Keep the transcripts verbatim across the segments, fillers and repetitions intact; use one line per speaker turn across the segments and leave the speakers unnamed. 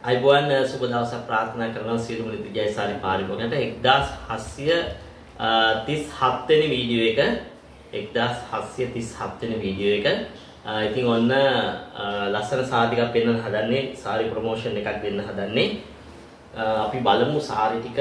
අයිබෝන් සුබ දවසක් ප්‍රාර්ථනා කරනවා සියලුම නිතිජය සාරි පාරිභෝගිකයන්ට එක්දාස් හත්සිය තිස් හත් වෙනි වීඩියෝ එක එක්දාස් හත්සිය තිස් හත් වෙනි වීඩියෝ එක ඉතින් ඔන්න ලස්සන සාරි ටිකක් පෙන්වන්න හදන්නේ සාරි ප්‍රොමෝෂන් එකක් දෙන්න හදන්නේ අපි බලමු සාරි ටික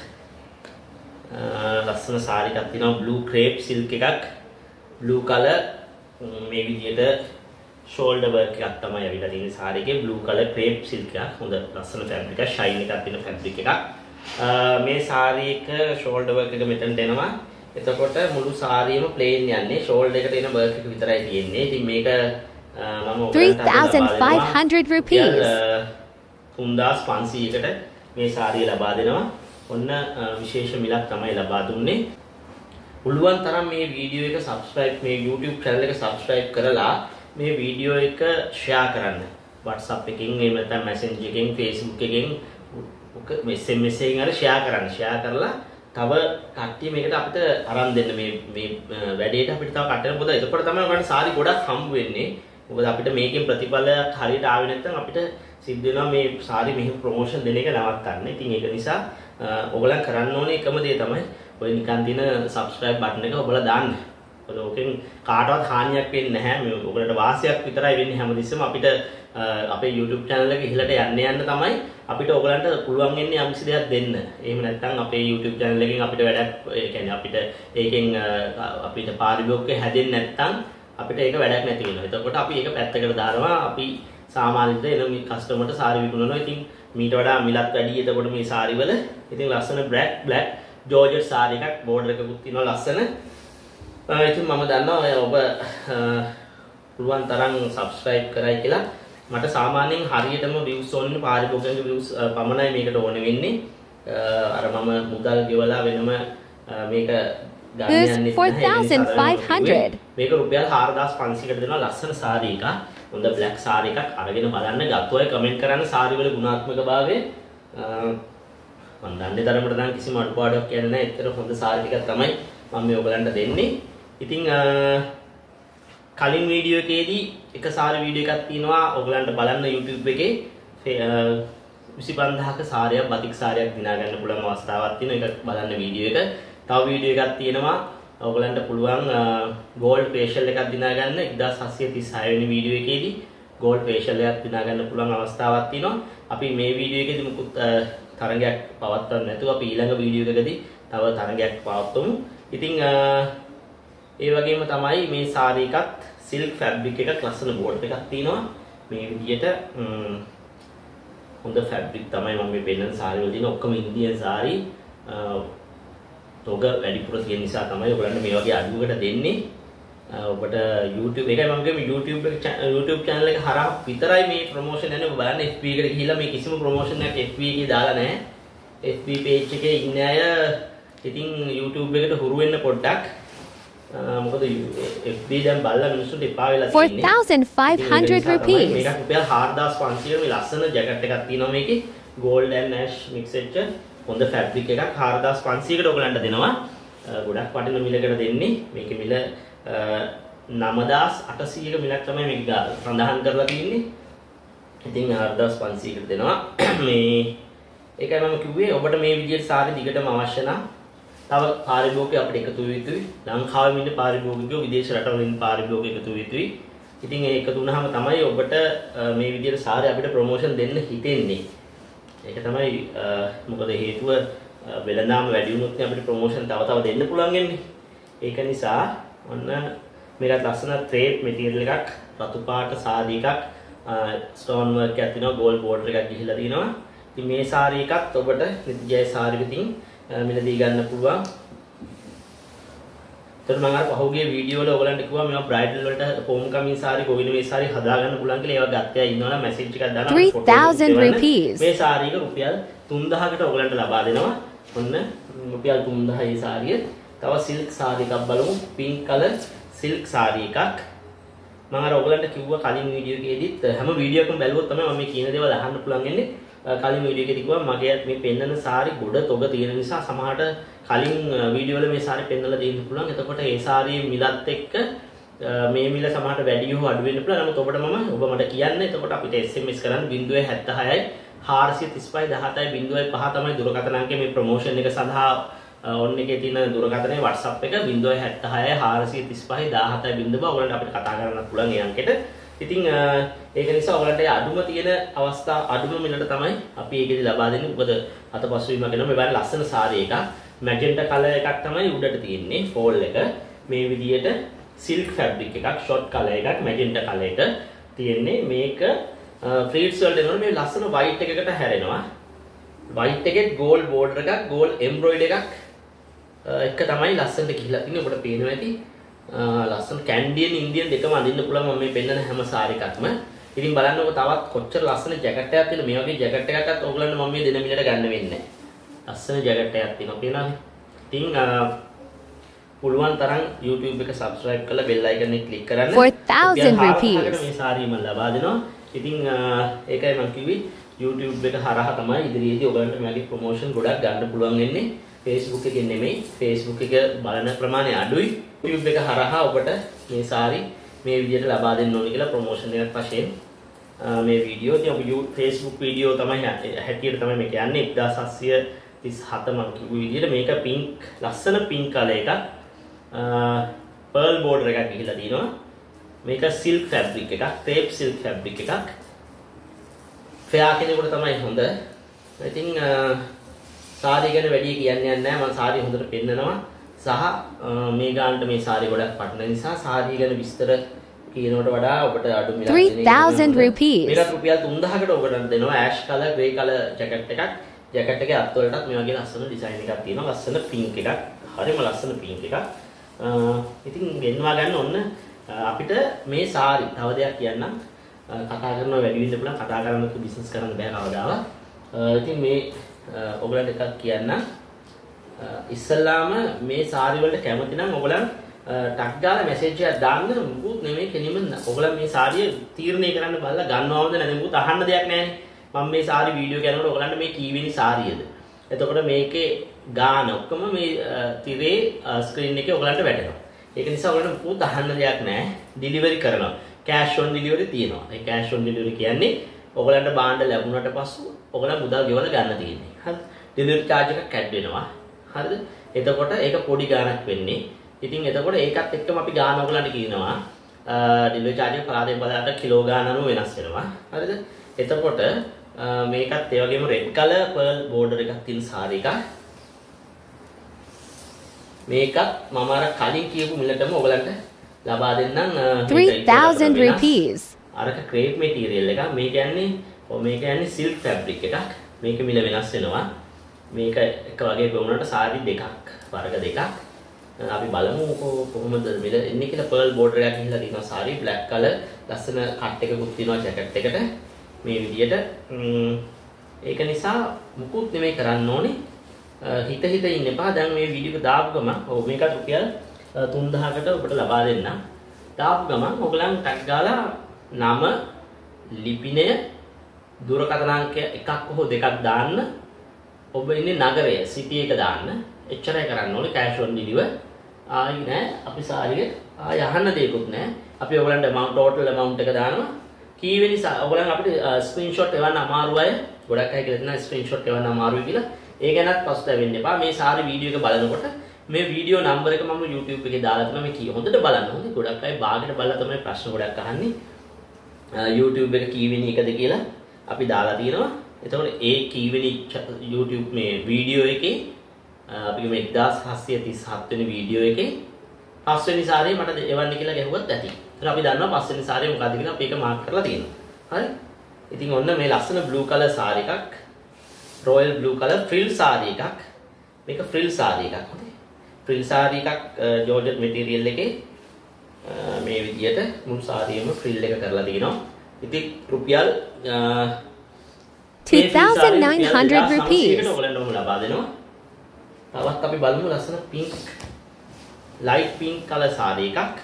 ලස්සන සාරි එකක් තියෙනවා බ්ලූ ක්‍රේප් සිල්ක් එකක් බ්ලූ කලර් මේ විදිහට shoulder work එකක් තමයි අවිලා තියෙන සාරි එකේ blue color crepe silk එකක් හොඳ ලස්සන fabric එකක් shine එකක් තියෙන fabric එකක් මේ සාරි එක shoulder work එක මෙතනට එනවා එතකොට මුළු සාරියම plain යන්නේ shoulder එකට එන work එක විතරයි තියෙන්නේ ඉතින් මේක මම
three thousand five hundred rupees
තුන්දාස් පන්සීයකට මේ සාරිය ලබා දෙනවා ඔන්න විශේෂ මිලක් තමයි ලබා දුන්නේ පුළුවන් තරම් මේ වීඩියෝ එක subscribe මේ YouTube channel එක subscribe කරලා මේ වීඩියෝ එක ෂෙයා කරන්න WhatsApp එකකින් එහෙම නැත්නම් Messenger එකකින් Facebook එකකින් S M S එකකින් හරි ෂෙයා කරන්න ෂෙයා කරලා තව කට්ටිය මේකට අපිට අරන් දෙන්න මේ මේ වැඩේට අපිට තව කට්ටියට මොකද එතකොට තමයි ඔයාලට සාරි ගොඩක් හම්බ වෙන්නේ මොකද අපිට මේකෙන් ප්‍රතිඵලයක් හරියට ආවේ නැත්නම් අපිට සිද්ධ වෙනවා මේ සාරි මෙහෙම ප්‍රොමෝෂන් දෙන එක නවත්තන්න. ඉතින් ඒක නිසා ඔයගොල්ලන් කරන්න ඕනේ එකම දේ තමයි ඔය නිකන් තියෙන subscribe button එක ඔයගොල්ලෝ දාන්න. ඔකෙන් කාටවත් හානියක් වෙන්නේ නැහැ. මේ ඔයගලට වාසියක් විතරයි වෙන්නේ හැමදෙස්සම අපිට අපේ YouTube channel එක ඉහළට යන්න යන්න තමයි අපිට ඔයගලන්ට පුළුවන් වෙන්නේ යම්කිසි දෙයක් දෙන්න. එහෙම නැත්නම් අපේ YouTube channel එකෙන් අපිට වැඩක් ඒ කියන්නේ අපිට ඒකෙන් අපිට පාරිභෝගිකය හැදෙන්නේ නැත්නම් අපිට ඒක වැඩක් නැති වෙනවා. එතකොට අපි ඒක පැත්තකට දානවා. අපි සාමාන්‍යද එන මේ කස්ටමර්ට සාරි විකුණනවා. ඉතින් මීට වඩා මිලත් වැඩි. එතකොට මේ සාරි වල ඉතින් ලස්සන black black georgette සාරි එකක් border එකකුත් තියෙනවා ලස්සන. ඉතින් මම දන්නවා ඔබ පුළුවන් තරම් subscribe කරයි කියලා මට සාමාන්‍යයෙන් හරියටම views ඕනේ පාරිභෝගික views පමණයි මේකට ඕනේ වෙන්නේ අර මම මුදල් ගෙවලා වෙනම මේක ගන්න යන්නේ
four thousand five hundred
මේක රුපියල් හාරදාස් පන්සීයකට දෙනවා ලස්සන සාරි එකක් හොඳ black සාරි එකක් අරගෙන බලන්න ගත්තොයි කමෙන්ට් කරන්න සාරි වල ගුණාත්මක භාවය මම දන්නේ තරමට නම් කිසිම අඩුපාඩුවක් කියන්නේ නැහැ ඒතර හොඳ සාරි ටිකක් තමයි මම මේ ඔයගලන්ට දෙන්නේ ඉතින් කලින් වීඩියෝ එකේදී එක සාරි වීඩියෝ එකක් තියෙනවා ඔයගලන්ට බලන්න YouTube එකේ විසි පන්දාහක සාරියක් බතික් සාරියක් දිනා ගන්න පුළුවන් අවස්ථාවක් තියෙනවා ඒක බලන්න වීඩියෝ එක. තව වීඩියෝ එකක් තියෙනවා ඔයගලන්ට පුළුවන් gold facial එකක් දිනා ගන්න එක්දාස් හත්සිය තිස් හය වෙනි වීඩියෝ එකේදී gold facial එකක් දිනා ගන්න පුළුවන් අවස්ථාවක් තියෙනවා. අපි මේ වීඩියෝ එකේදී මුකුත් තරගයක් පවත්වන්න නැතුව අපි ඊළඟ වීඩියෝ එකකදී තව තරගයක් පවත්වමු. ඉතින් ඒ වගේම තමයි මේ සාරි එකත් silk fabric එකක් ලස්සන border එකක් තියෙනවා මේ විදිහට හොඳ fabric තමයි මම මේ පෙන්නන සාරි වල තියෙන ඔක්කොම ඉන්දියන් සාරි තොග වැඩිපුර තියෙන නිසා තමයි ඔයගොල්ලන්ට මේ වගේ අඩුවකට දෙන්නේ ඔබට YouTube එකයි මම කියන්නේ YouTube එක YouTube channel එක හරහා විතරයි මේ ප්‍රොමෝෂන් යන්නේ ඔබ බලන්න F B එකට ගිහිල්ලා මේ කිසිම ප්‍රොමෝෂන් එකක් F B එකේ දාලා නැහැ F B page එකේ ඉන්න අය ඉතින් YouTube එකට හුරු වෙන්න පොඩ්ඩක් මොකද F B දැන් බලලා මිනිස්සුන්ට එපා වෙලා
තියෙන්නේ four thousand five hundred rupees
මේක රුපියල් හාරදාස් පන්සීය මේ ලස්සන ජැකට් එකක් තියෙනවා මේකේ gold and ash mix වෙච්ච හොඳ fabric එකක් හාරදාස් පන්සීයකට ඔයගලන්ට දෙනවා ගොඩක් වටින මිලකට දෙන්නේ මේකේ මිල නවදාස් අටසීයක මිලක් තමයි මේක සඳහන් කරලා තියෙන්නේ ඉතින් හාරදාස් පන්සීයකට දෙනවා මේ ඒකයි මම කිව්වේ ඔබට මේ විදිහට සාරි දිගටම අවශ්‍ය නම් තව පාරිභෝගිකයෝ අපිට එකතු වෙ යුතුයි. ලංකාවේ ඉන්න පාරිභෝගිකයෝ විදේශ රටවල ඉන්න පාරිභෝගිකයෝ එකතු වෙ යුතුයි. ඉතින් ඒ එකතු වුණාම තමයි ඔබට මේ විදිහට සාරි අපිට ප්‍රොමෝෂන් දෙන්න හිතෙන්නේ. ඒක තමයි මොකද හේතුව වෙළඳාම වැඩි වුණොත් අපිට ප්‍රොමෝෂන් තව තව දෙන්න පුළුවන් වෙන්නේ. ඒක නිසා ඔන්න මේකත් ලස්සන ක්‍රේප් මැටීරියල් එකක් රතු පාට සාරි එකක් ස්ටෝන් වර්ක් එකක් තියෙනවා ගෝල්ඩ් බෝඩර් එකක් ගිහිලා තියෙනවා. ඉතින් මේ සාරි එකත් ඔබට නිතිජය සාරි විතින් මිලදී ගන්න පුළුවන්. ඒතර මම අර පහුගිය වීඩියෝ වල ඔයගලන්ට කිව්වා මේවා බ්‍රයිඩල් වලට හෝම් කමින් සාරි ගොවින මේ සාරි හදා ගන්න පුළුවන් කියලා ඒවා ගත්තයා ඉන්නවනම් මැසේජ් එකක් දානවා
three thousand rupees
මේ සාරි එක රුපියල් තුන්දාහකට ඔයගලන්ට ලබා දෙනවා. ඔන්න රුපියල් තුන්දාහයි මේ සාරිය. තව සිල්ක් සාරි එකක් බලමු පින්ක් කලර් සිල්ක් සාරි එකක්. මම අර ඔයගලන්ට කිව්වා කලින් වීඩියෝ එකේදීත් හැම වීඩියෝ එකකම බැලුවොත් තමයි මම මේ කියන දේවල් අහන්න පුළුවන් වෙන්නේ. කලින් වීඩියෝ එකේදී කිව්වා මගේ මේ පෙන්නන සාරි ගොඩ තොග තියෙන නිසා සමහරට කලින් වීඩියෝ වල මේ සාරි පෙන්නලා දෙන්න පුළුවන්. එතකොට ඒ සාරියේ මිලත් එක්ක මේ මිල සමහරට වැඩි හෝ අඩු වෙන්න පුළුවන්. නමුත් ඔබට මම ඔබ මට කියන්න. එතකොට අපිට S M S කරන්න zero seven seven six හාරසිය තිස්පහයි දහතයි බිංදුවයි පහ තමයි දුරකථන අංකය මේ ප්‍රොමෝෂන් එක සඳහා ඔන්න එකේ තියෙන දුරකථනයේ WhatsApp එක බිංදුවයි හැත්තෑහයි හාරසිය තිස්පහයි දහතයි බිංදුව ඔයගලන්ට අපිට කතා කරන්න පුළුවන් ඒ අංකෙට. ඉතින් ඒක නිසා ඔයගලන්ට අඩුම තියෙන අවස්ථා අඩුම මිලට තමයි අපි ඒකෙදි ලබා දෙන්නේ. මොකද අතපසුවීම කරන මේ වගේ ලස්සන සාරී එකක් මැජෙන්ටා කලර් එකක් තමයි උඩට තියෙන්නේ ෆෝල් එක. මේ විදියට සිල්ක් ෆැබ්‍රික් එකක් ෂොට් කලර් එකක් මැජෙන්ටා කලර් එක තියෙන්නේ. මේක ෆ්‍රීට්ස් වලට එනකොට මේ ලස්සන වයිට් එකකට හැරෙනවා. වයිට් එකෙත් ගෝල්ඩ් බෝඩර් එකක් ගෝල්ඩ් එම්බ්‍රොයිඩර් එකක් එක තමයි ලස්සනට ගිහිලා තියෙන්නේ. ඔබට පේනවා ඇති ලස්සන කැන්ඩියන් ඉන්දියන් දෙකම අඳින්න පුළුවන් මම මේ පෙන්නන හැම සාරි එකක්ම. ඉතින් බලන්නකො තවත් කොච්චර ලස්සන ජැකට් එකක් තියෙන මේ වගේ ජැකට් එකක්වත් ඔයගලන්ට මම මේ දෙන මිලට ගන්න වෙන්නේ නැහැ. ලස්සන ජැකට් එකක් තියෙනවා පේනවද? ඉතින් පුළුවන් තරම් YouTube එක subscribe කරලා bell icon එක click කරන්න.
four thousand rupees.
මේ සාරි මම ලබා දෙනවා. ඉතින් ඒකයි මම කිව්වේ YouTube එක හරහා තමයි ඉදිරියේදී ඔයගලන්ට මේකේ ප්‍රොමෝෂන් ගොඩක් ගන්න පුළුවන් වෙන්නේ. Facebook එකෙන් නෙමෙයි. Facebook එක බලන ප්‍රමාණය අඩුයි. YouTube එක හරහා ඔබට මේ සාරි මේ විදිහට ලබා දෙන්න ඕනේ කියලා ප්‍රොමෝෂන් එකක් වශයෙන් මේ වීඩියෝ ඉතින් අපි Facebook වීඩියෝ තමයි හැටියට තමයි මේක යන්නේ එක්දාස් හත්සිය තිස්හත මම කිව්ව විදිහට මේක පින්ක් ලස්සන පින්ක් කලර් එකක් pearl border එකක් ගිහිලා තියෙනවා. මේක silk fabric එකක් crepe silk fabric එකක්. fair කෙනෙකුට තමයි හොඳ. ඉතින් සාරි ගැන වැඩි කියන්නේ නැහැ. මම සාරි හොඳට පෙන්නනවා. සහ මේ ගානට මේ සාරි ගොඩක් පටන නිසා සාරි ගැන විස්තර කියනකට වඩා ඔබට අඩු මිලක් දෙන්නේ.
three thousand rupees.
මේක රුපියල් තුන්දහකට ඔබට දෙනවා. Ash colour grey colour jacket එකක්. ජැකට් එකේ අත්වලටත් මේ වගේ ලස්සන ඩිසයින් එකක් තියෙනවා. ලස්සන පින්ක් එකක්. හරිම ලස්සන පින්ක් එකක්. ඉතින් ගෙන්වා ගන්න ඔන්න අපිට මේ සාරි තව දෙයක් කියන්නම්. කතා කරනවා වැඩි වෙන්න පුළුවන්. කතා කරනකොට බිස්නස් කරන්න බෑ කවදාවත්. ඉතින් මේ ඔයගලන්ට එකක් කියන්නම්. ඉස්සල්ලාම මේ සාරි වලට කැමති නම් ඔයගලන් ටක් ගාලා මැසේජ් එකක් දාන්න. මුකුත් නෙමෙයි කෙලින්ම ඔයගලන් මේ සාරිය තීරණය කරන්න බලලා ගන්නවද නැද්ද මුකුත් අහන්න දෙයක් නැහැනේ. මම මේ සාරි වීඩියෝ කරනකොට ඔයගලන්ට මේ කීවෙනි සාරියද? එතකොට මේකේ ගාන ඔක්කොම මේ තිරේ ස්ක්‍රීන් එකේ ඔයගලන්ට වැටෙනවා. ඒක නිසා ඔයගලන්ට මුකුත් අහන්න දෙයක් නැහැ. ඩිලිවරි කරනවා. කෑෂ් ඔන් ඩිලිවරි තියෙනවා. ඒ කෑෂ් ඔන් ඩිලිවරි කියන්නේ ඔයගලන්ට භාණ්ඩ ලැබුණාට පස්සෙ ඔයගලන් මුදල් ගෙවලා ගන්න තියෙන්නේ. හරි. ඩිලිවරි charge එකක් ඇඩ් වෙනවා. හරිද? එතකොට ඒක පොඩි ගාණක් වෙන්නේ. ඉතින් එතකොට ඒකත් එක්කම අපි ගාණ ඔයගලන්ට කියනවා ඩිලිවරි charge එක පලාදෙන් පලාට කිලෝ ගාණ අනුව වෙනස් වෙනවා. හරිද? එතකොට මේකත් ඒ වගේම red color pearl border එකක් තියෙන සාරි එකක්. මේකත් මම අර කලින් කියපු මිලටම ඔයගලන්ට ලබා දෙන්නම්
three thousand rupees.
අරක crepe material එකක්. මේ කියන්නේ ඔය මේ කියන්නේ silk fabric එකක්. මේක මිල වෙනස් වෙනවා. මේක එක වගේ වුණාට සාරි දෙකක් වර්ග දෙකක්. අපි බලමු කොහොමද මිල එන්නේ කියලා. pearl border එකක් ගිහිල්ලා තියෙනවා සාරි black color ලස්සන කට් එකකුත් තියෙනවා ජැකට් එකට. මේ විදියට ඒක නිසා මුකුත් නෙමෙයි කරන්න ඕනේ. හිත හිත ඉන්න එපා. දැන් මේ වීඩියෝ එක දාපු ගමන් ඔව් මේකත් රුපියල් තුන්දහකට ඔබට ලබා දෙන්නම්. දාපු ගමන් ඔයගලන් ටැග් ගාලා නම ලිපිනය දුරකථන අංකය එකක් හෝ දෙකක් දාන්න. ඔබ ඉන්නේ නගරය සිටි එක දාන්න. එච්චරයි කරන්න ඕනේ. කෑෂ් ඔන් ඩිලිවර් ආයි නෑ. අපි සාරිය ආය අහන්න දෙයක්වත් නෑ. අපි ඔයගලන්ට amount total amount එක දානවා. කීවෙනි ඔයගලන් අපිට ස්ක්‍රීන්ෂොට් එවන්න අමාරු අය ගොඩක් අය කියලා දෙනවා ස්ක්‍රීන්ෂොට් එවන්න අමාරුයි කියලා. ඒ ගැනත් පස්තැවෙන්න එපා. මේ සාරි වීඩියෝ එක බලනකොට මේ වීඩියෝ නම්බර එක මම YouTube එකේ දාලා තියෙනවා. මේ කී හොඳට බලන්න ඕනේ. ගොඩක් අය බාගෙට බලලා තමයි ප්‍රශ්න ගොඩක් අහන්නේ. YouTube එක කීවෙනි එකද කියලා අපි දාලා තියෙනවා. එතකොට ඒ කීවෙනි YouTube මේ වීඩියෝ එකේ අපි මේ එක්දාස් හත්සිය තිස්හත් වෙනි වීඩියෝ එකේ පස්වෙනි සාරිය මට එවන්න කියලා ගැහුවත් ඇති. ඒක අපි දන්නවා පස්වෙනි සාරිය මොකක්ද කියලා අපි ඒක මාක් කරලා තියෙනවා. හරි? ඉතින් ඔන්න මේ ලස්සන blue color සාරි එකක්. royal blue color frill sari එකක්. මේක frill සාරි එකක්. හරි? frill සාරි එකක් georgette material එකේ මේ විදියට මුළු සාරියම frill එක කරලා තියෙනවා. ඉතින් රුපියල්
two thousand nine hundred rupees.
ඔයගලන්ටම ලබා දෙනවා. තවත් අපි බලමු ලස්සන pink light pink color sari එකක්.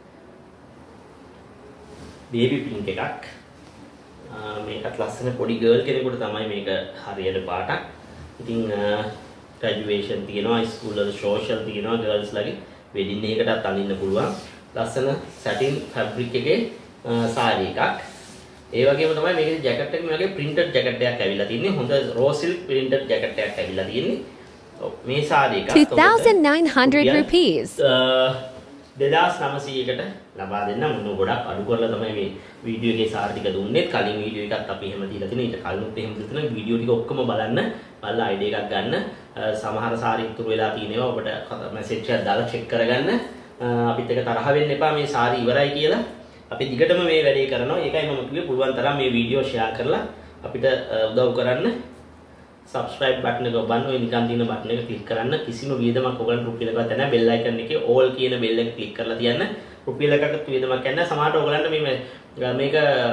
baby pink එකක්. මේකත් ලස්සන පොඩි girl කෙනෙකුට තමයි මේක හරියට පාටක්. ඉතින් graduation තියෙනවා, school වල social තියෙනවා, girls ලගේ wedding එකකටත් අඳින්න පුළුවන්. ලස්සන satin fabric එකේ සාරි එකක්. ඒ වගේම තමයි මේකේ ජැකට් එක මේ වගේ printed ජැකට් එකක් ඇවිල්ලා තින්නේ. හොඳ raw silk printed ජැකට් එකක් ඇවිල්ලා තින්නේ. ඔව් මේ සාරි එක
two thousand nine hundred rupees.
දෙදාස් නවසීයකට ලබා දෙන්න මුණු ගොඩක් අඩු කරලා තමයි මේ වීඩියෝ එකේ සාරි ටික දුන්නේ. කලින් වීඩියෝ එකත් අපි එහෙම දීලා තිනේ. ඊට කලිනුත් එහෙම දීලා තිනේ. වීඩියෝ ටික ඔක්කොම බලන්න. බලලා අයිඩි එකක් ගන්න. සමහර සාරි ඉතුරු වෙලා තියෙනවා. ඔබට මැසේජ් එකක් දාලා චෙක් කරගන්න. අපිත් එක තරහ වෙන්න එපා මේ සාරි ඉවරයි කියලා. අපි දිගටම මේ වැඩේ කරනවා. ඒකයි මම කිව්වේ පුළුවන් තරම් මේ වීඩියෝ ෂෙයා කරලා අපිට උදව් කරන්න. subscribe button එක ඔබන්න ඔය නිකන් තියෙන button එක click කරන්න. කිසිම වියදමක් ඔයගලන්ට රුපියල් එකක් නැහැ. bell icon එකේ all කියන bell එක click කරලා තියන්න. රුපියල් එකකට වියදමක් නැහැ. සමහරට ඔයගලන්ට මේ මේක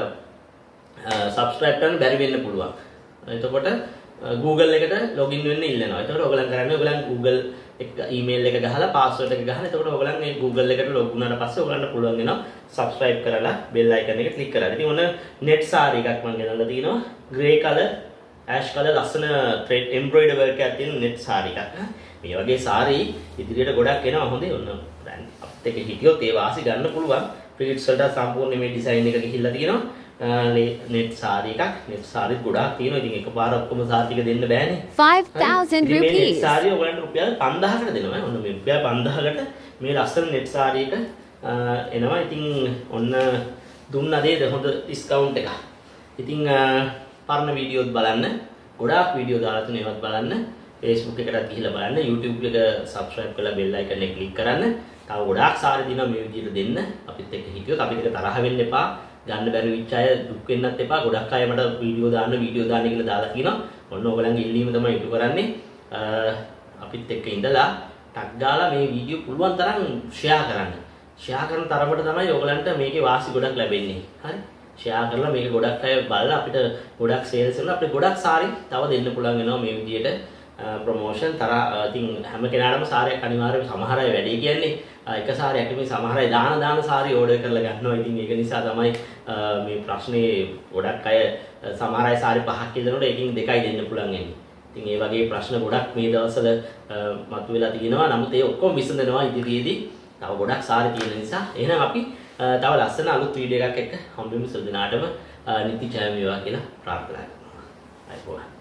subscribe කරන්න බැරි වෙන්න පුළුවන්. එතකොට Google එකට login වෙන්න ඉල්ලනවා. එතකොට ඔයගලන් කරන්නේ ඔයගලන් Google එක email එක ගහලා password එක ගහලා එතකොට ඔයගලන් මේ Google එකට log වුණාට පස්සේ ඔයගලන්ට පුළුවන් වෙනවා subscribe කරලා bell icon එක click කරලා. ඉතින් ඔන්න net saree එකක් මම ගෙනල්ලා තිනවා. grey color ash color ලස්සන thread embroidery work එකක් තියෙන net saree එකක්. මේ වගේ saree ඉදිරියට ගොඩක් එනවා. හොඳේ ඔන්න brand අපිට එක හිටියොත් ඒ වාසි ගන්න පුළුවන්. pleats වලට සම්පූර්ණ මේ design එක ගිහිල්ලා තියෙනවා. net saree එකක්. net saree ගොඩාක් තියෙනවා. ඉතින් එකපාර ඔක්කොම saree ටික දෙන්න බෑනේ.
five thousand
මේ net
rupees.
saree ඔයගලන්ට රුපියල් පන්දාහකට දෙනවා. ඔන්න මේ රුපියල් පන්දාහකට මේ ලස්සන net saree එක එනවා. ඉතින් ඔන්න දුන්නා නේද හොඳ discount එකක්. ඉතින් පරණ වීඩියෝත් බලන්න. ගොඩාක් වීඩියෝ දාලා තියෙනවා ඒවත් බලන්න. Facebook එකටත් ගිහිල්ලා බලන්න. YouTube එක subscribe කරලා bell icon එක click කරන්න. තව ගොඩාක් saree දිනවා මේ විදිහට දෙන්න. අපිත් එක්ක හිටියොත් අපිට එක තරහ වෙන්න එපා. ගන්න බැරි විච් අය දුක් වෙන්නත් එපා. ගොඩක් අය මට වීඩියෝ දාන්න වීඩියෝ දාන්න කියලා දාලා කියනවා. ඔන්න ඔයගලන්ගේ ඉල්ලීම තමයි ඉටු කරන්නේ. අපිත් එක්ක ඉඳලා ටක් ගාලා මේ වීඩියෝ පුළුවන් තරම් ෂෙයා කරන්න. ෂෙයා කරන තරමට තමයි ඔයගලන්ට මේකේ වාසි ගොඩක් ලැබෙන්නේ. හරි? ෂෙයා කරලා මේක ගොඩක් අය බලලා අපිට ගොඩක් සේල්ස් වෙනවා. අපිට ගොඩක් saree තව දෙන්න පුළුවන් වෙනවා මේ විදිහට ප්‍රොමෝෂන් තරහ. ඉතින් හැම කෙනාටම saree අනිවාර්යයෙන් සමහර අය වැඩි කියන්නේ එක saree එකකින් සමහර අය දාන දාන saree ඕඩර් කරලා ගන්නවා. ඉතින් ඒක නිසා තමයි මේ ප්‍රශ්නේ ගොඩක් අය සමහර අය saree පහක් කියනකොට එකකින් දෙකයි දෙන්න පුළුවන් වෙන්නේ. ඉතින් ඒ වගේ ප්‍රශ්න ගොඩක් මේ දවස්වල මතුවලා තියෙනවා. නමුත් ඒ ඔක්කොම විසඳනවා ඉදිරියේදී. තව ගොඩක් saree තියෙන නිසා. එහෙනම් අපි තව ලස්සන අලුත් වීඩියෝ එකක් එක්ක හම්බෙමු. සියලු දෙනාටම නිතිජය වේවා කියලා ප්‍රාර්ථනා කරනවා. අයිබෝන්.